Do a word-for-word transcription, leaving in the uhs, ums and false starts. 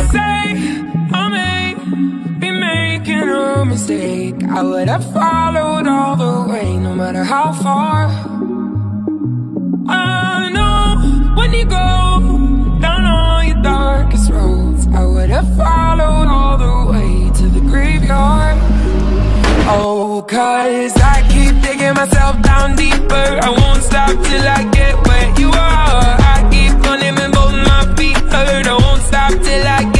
say I may be making a mistake, I would have followed all the way, no matter how far. I know when you go down all your darkest roads, I would have followed all the way to the graveyard. Oh, cause I keep digging myself down deeper, I won't stop till I get where you are. I keep running when both my feet hurt, I won't stop till I get